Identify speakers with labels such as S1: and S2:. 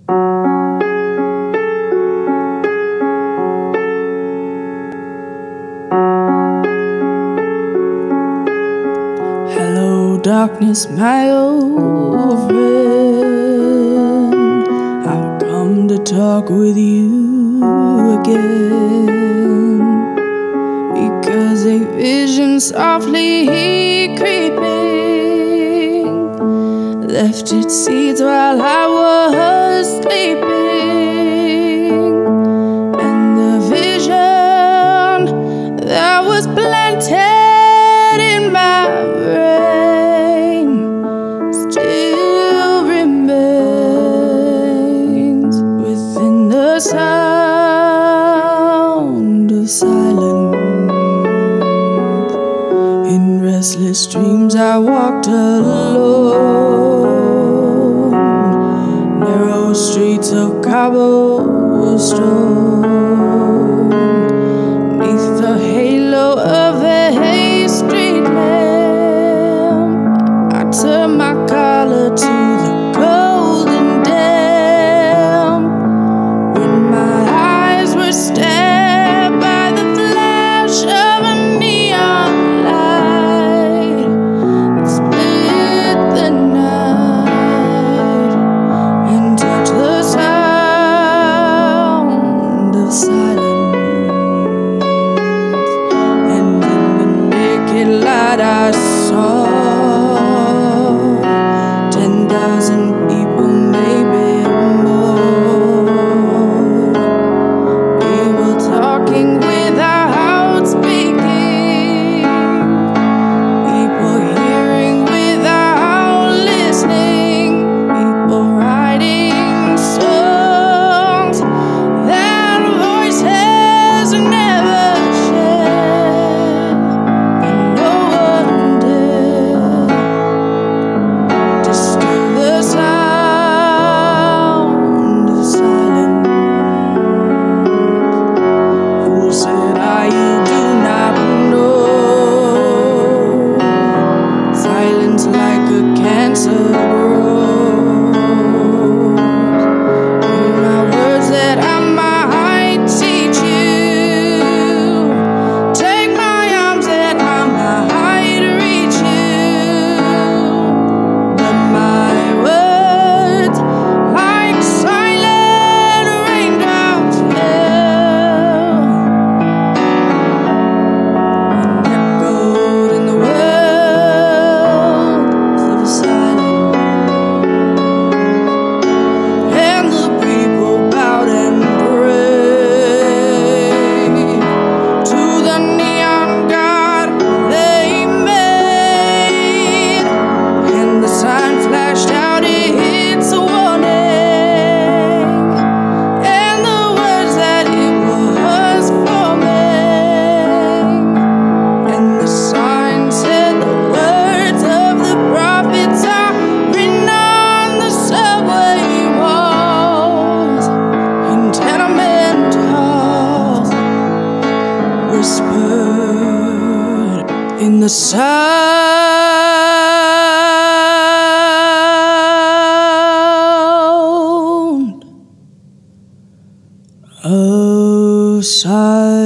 S1: Hello, darkness, my old friend. I've come to talk with you again, because a vision softly creeping left its seeds while I was sleeping, and the vision that was planted in my brain still remains within the sound of silence. In restless dreams I walked alone, narrow streets of cobblestone, neath the halo of a street lamp. I turned my collar to the golden damp, when my eyes were stabbed by the flash of a neon light that split the night and touched the sound of silence. And in the naked light I saw 10,000 people, maybe more. We were talking without speaking, people hearing without listening, people writing songs that voices never shared, and no one dared disturb the sound of silence. Fool, said I, you do not know. Silence like a cancer grows. Hear my words that I might teach you. Take my arms that I might reach you. But my words, like silent raindrops, fell and echoed in the wells of silence. And the people bowed and prayed to the neon god they made, and the sign flashed out its warning, and the words that it was forming, and the sign said the words of the prophets are written on the subway walls, in tenement halls, whispered in the sound of silence.